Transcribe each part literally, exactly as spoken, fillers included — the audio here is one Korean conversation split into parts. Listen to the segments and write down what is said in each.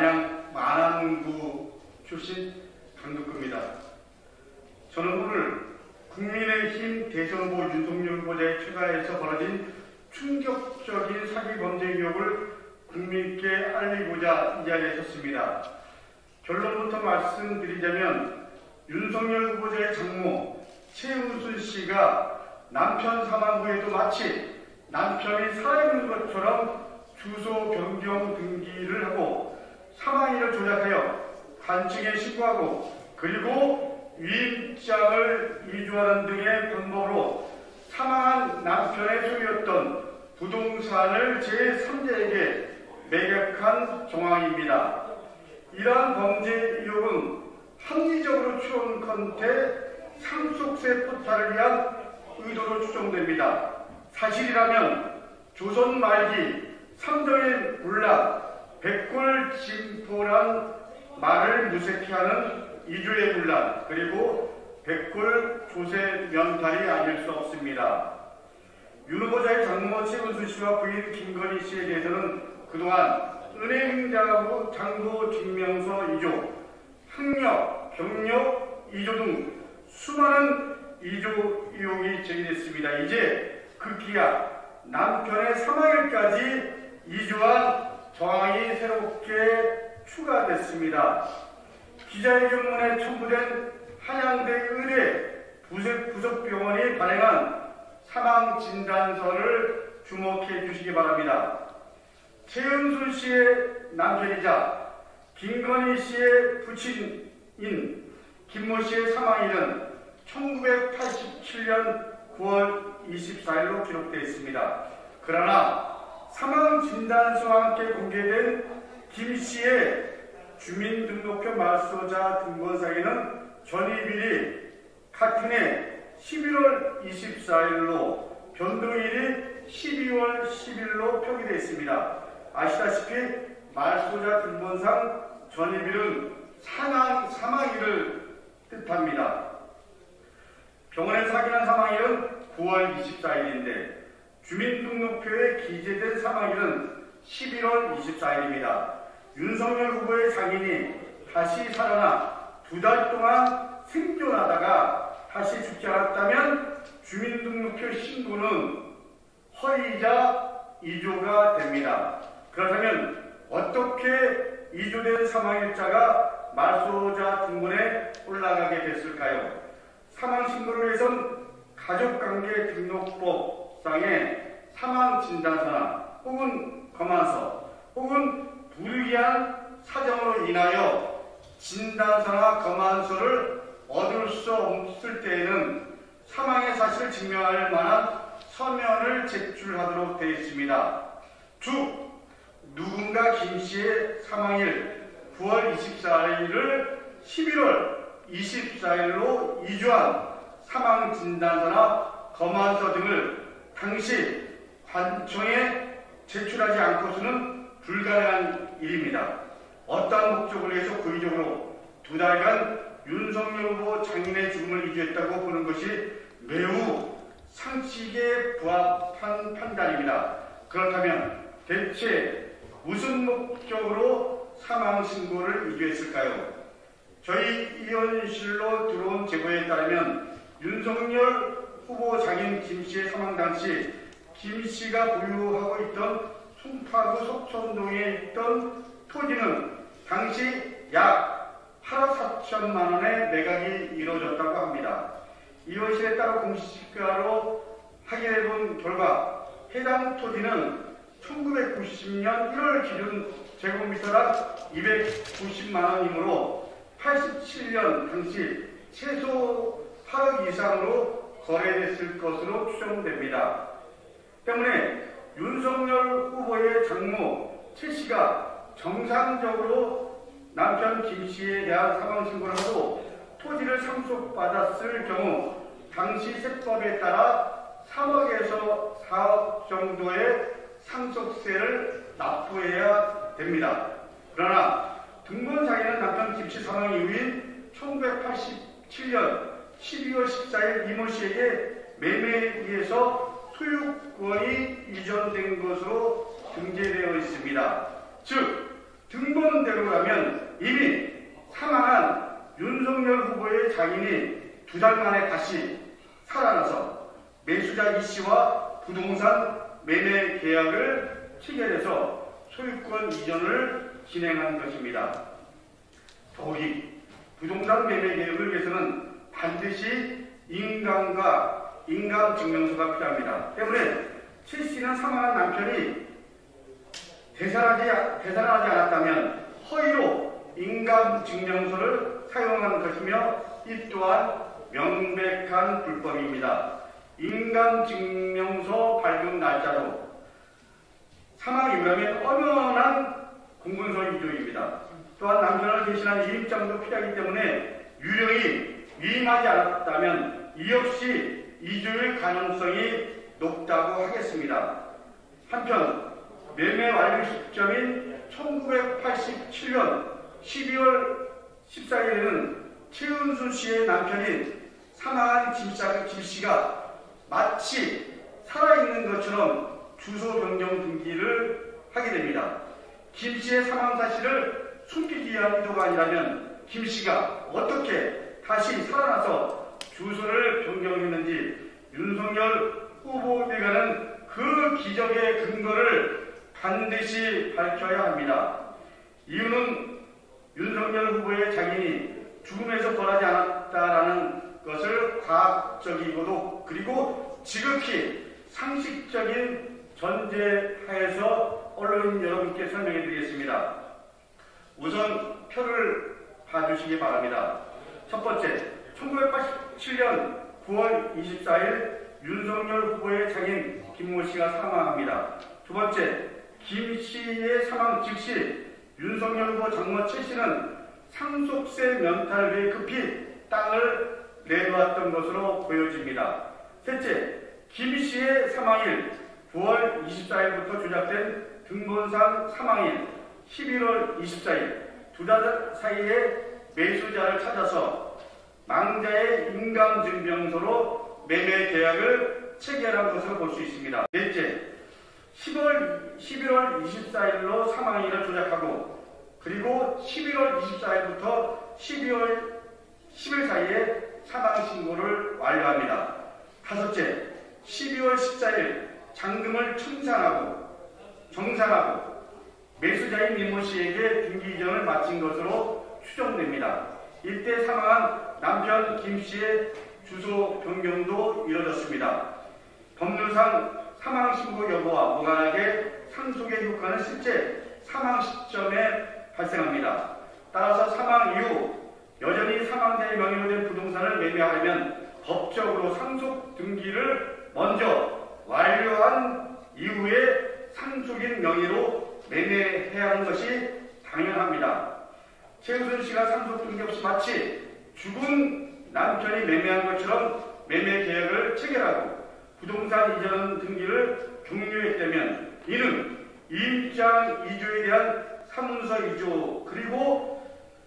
안양 만안구 출신 강덕구입니다. 저는 오늘 국민의힘 대선 후보 윤석열 후보자의 최가에서 벌어진 충격적인 사기 범죄 의혹을 국민께 알리고자 이 자리에 섰습니다. 결론부터 말씀드리자면 윤석열 후보자의 장모 최은순 씨가 남편 사망 후에도 마치 남편이 살아있는 것처럼 주소 변경 등기를 하고 사망일을 조작하여 관측에 신고하고 그리고 위임장을 이주하는 등의 방법으로 사망한 남편의 소유였던 부동산을 제삼자에게 매각한 정황입니다. 이러한 범죄 의혹은 합리적으로 추론컨대 상속세 포탈을 위한 의도로 추정됩니다. 사실이라면 조선 말기 삼정의 문란, 백골징포란 말을 무색해하는 이주의 문란, 그리고 백골 조세 면탈이 아닐 수 없습니다. 윤 후보자의 장모 최은순 씨와 부인 김건희 씨에 대해서는 그동안 은행장부 장부 증명서 이조, 학력, 경력 이조 등 수많은 이조 의혹이 제기됐습니다. 이제 급기야 남편의 사망일까지 이조한 정황이 새롭게 추가됐습니다. 기자회견문에 첨부된 한양대 의대 부석병원이 발행한 사망진단서를 주목해 주시기 바랍니다. 최은순 씨의 남편이자 김건희 씨의 부친인 김모 씨의 사망일은 천구백팔십칠년 구월 이십사일로 기록되어 있습니다. 그러나 사망진단서와 함께 공개된 김 씨의 주민등록표 말소자 등본상에는 전입일이 같은 해 십일월 이십사일로 변동일이 십이월 십일로 표기되어 있습니다. 아시다시피 말소자 등본상 전입일은 사망, 사망일을 뜻합니다. 병원에서 확인한 사망일은 구월 이십사일인데 주민등록표에 기재된 사망일은 십일월 이십사일입니다. 윤석열 후보의 장인이 다시 살아나 두 달 동안 생존하다가 다시 죽지 않았다면 주민등록표 신고는 허위이자 이조가 됩니다. 그렇다면 어떻게 이조된 사망일자가 말소자 등본에 올라가게 됐을까요? 사망신고를 위해선 가족관계 등록법상의 사망진단서나 혹은 검안서 혹은 불기한 사정으로 인하여 진단서나 검안서를 얻을 수 없을 때에는 사망의 사실을 증명할 만한 서면을 제출하도록 되어 있습니다. 즉, 누군가 김 씨의 사망일 구월 이십사일을 십일월 이십사일로 이주한 사망진단서나 검안서 등을 당시 관청에 제출하지 않고서는 불가능한 일입니다. 어떠한 목적을 위해서 고의적으로 두 달간 윤석열 후보 장인의 죽음을 이주했다고 보는 것이 매우 상식에 부합한 판단입니다. 그렇다면 대체 무슨 목적으로 사망신고를 이주했을까요? 저희 의원실로 들어온 제보에 따르면 윤석열 후보 장인 김 씨의 사망 당시 김 씨가 보유하고 있던 송파구 속천동에 있던 토지는 당시 약 팔억 사천만 원의 매각이 이루어졌다고 합니다. 의원실에 따라 공시가로 확인해본 결과 해당 토지는 천구백구십년 일월 기준 제곱미터당 이백구십만 원이므로 팔십칠년 당시 최소 팔억 이상으로 거래됐을 것으로 추정됩니다. 때문에 윤석열 후보의 장모 최 씨가 정상적으로 남편 김 씨에 대한 사망신고를 하고 토지를 상속받았을 경우 당시 세법에 따라 삼억에서 사억 정도의 상속세를 납부해야 됩니다. 그러나 등본상에는 남편 김 씨 사망 이후인 천구백팔십칠년 십이월 십사일 이모 씨에게 매매에 의해서 소유권이 이전된 것으로 등재되어 있습니다. 즉 등본대로라면 이대로라면 이미 사망한 윤석열 후보의 장인이 두 달 만에 다시 살아나서 매수자 이 씨와 부동산 매매 계약을 체결해서 소유권 이전을 진행한 것입니다. 더욱이 부동산 매매 계약을 위해서는 반드시 인감과 인감증명서가 필요합니다. 때문에 최 씨는 사망한 남편이 대산하지, 대산하지 않았다면 허위로 인감증명서를 사용한 것이며 이 또한 명백한 불법입니다. 인감증명서 발급 날짜로 사망 이후라면 엄연한 공문서 위조입니다. 또한 남편을 대신한 이임장도 필요하기 때문에 유령이 위임하지 않았다면 이 역시 이주일 가능성이 높다고 하겠습니다. 한편 매매 완료 시점인 천구백팔십칠 년 십이월 십사일에는 최은순 씨의 남편인 사망한 김 씨가 마치 살아있는 것처럼 주소 변경 등기를 하게 됩니다. 김 씨의 사망 사실을 숨기기 위한 의도가 아니라면 김 씨가 어떻게 다시 살아나서 주소를 변경했는지 윤석열 후보 일가는 그 기적의 근거를 반드시 밝혀야 합니다. 이유는 윤석열 후보의 장인이 죽음에서 벌하지 않았다라는 것을 과학적이고도 그리고 지극히 상식적인 전제하에서 언론인 여러분께 설명해 드리겠습니다. 우선 표를 봐주시기 바랍니다. 첫 번째, 천구백팔십칠 년 구월 이십사일 윤석열 후보의 장인 김모 씨가 사망합니다. 두 번째, 김 씨의 사망 즉시 윤석열 후보 장모 최 씨는 상속세 면탈을 위해 급히 땅을 내놓았던 것으로 보여집니다. 셋째, 김 씨의 사망일 구월 이십사일부터 조작된 등본상 사망일 십일월 이십사일 두 달 사이에 매수자를 찾아서 망자의 인감증명서로 매매 계약을 체결한 것으로 볼 수 있습니다. 넷째, 십일월 이십사일로 사망일을 조작하고 그리고 십일월 이십사일부터 십이월 십일 사이에 사망신고를 완료합니다. 다섯째, 십이월 십사일 잔금을 청산하고 정산하고 매수자인 민모 씨에게 등기 이전을 마친 것으로 추정됩니다. 이때 사망한 남편 김 씨의 주소 변경도 이뤄졌습니다. 법률상 사망신고 여부와 무관하게 상속의 효과는 실제 사망 시점에 발생합니다. 따라서 사망 이후 여전히 사망자의 명의로 된 부동산을 매매하려면 법적으로 상속 등기를 먼저 완료한 이후에 상속인 명의로 매매해야 하는 것이 당연합니다. 최은순 씨가 상속 등기 없이 마치 죽은 남편이 매매한 것처럼 매매 계약을 체결하고 부동산 이전 등기를 종료했다면 이는 임장 이주에 대한 사문서 이주 그리고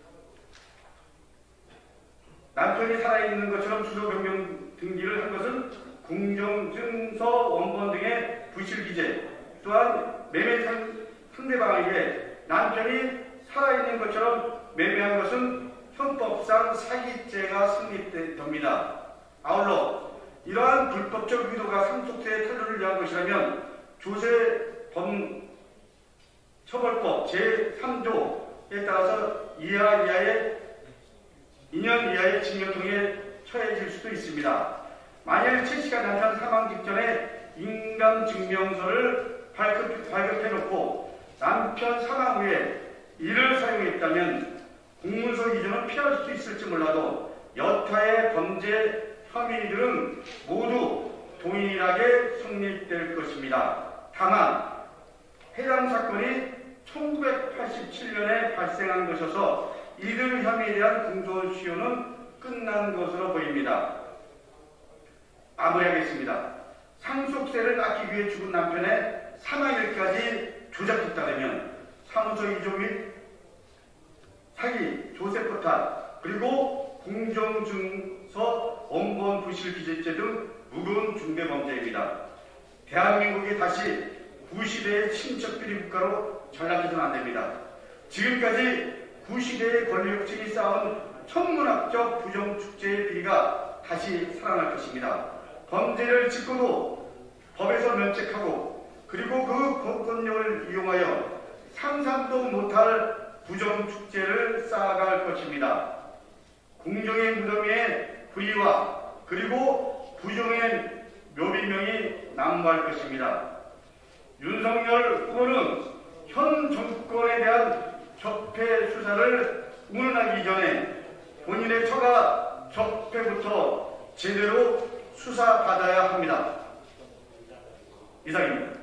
남편이 살아있는 것처럼 주소 변경 등기를 한 것은 공정증서 원본 등의 부실기재 또한 매매 상대방에게 남편이 살아있는 것처럼 매매한 것은 형법상 사기죄가 성립됩니다. 아울러 이러한 불법적 의도가 상속세 탈루를 위한 것이라면 조세범 처벌법 제삼조에 따라서 이하 이하의 이 년 이하의 징역형에 처해질 수도 있습니다. 만일 최 씨가 남편 사망 직전에 인감증명서를 발급, 발급해놓고 남편 사망 후에 이를 사용했다면 공문서 이전은 피할 수 있을지 몰라도 여타의 범죄 혐의들은 모두 동일하게 성립될 것입니다. 다만 해당 사건이 천구백팔십칠 년에 발생한 것이어서 이들 혐의에 대한 공소시효는 끝난 것으로 보입니다. 마무리하겠습니다. 상속세를 깎기 위해 죽은 남편의 사망일까지 조작했다면 사무소 이조 및 사기, 조세포탈, 그리고 공정증서 원본 부실 기재죄 등 무거운 중대범죄입니다. 대한민국이 다시 구시대의 친척 비리 국가로 전락해서는 안됩니다. 지금까지 구시대의 권력층이 쌓은 천문학적 부정축제의 비리가 다시 살아날 것입니다. 범죄를 짓고도 법에서 면책하고 그리고 그 법권력을 이용하여 상상도 못할 부정축제를 쌓아갈 것입니다. 공정의 무덤에 불의와 그리고 부정의 묘비명이 난무할 것입니다. 윤석열 후보는 현 정권에 대한 적폐 수사를 운운하기 전에 본인의 처가 적폐부터 제대로 수사받아야 합니다. 이상입니다.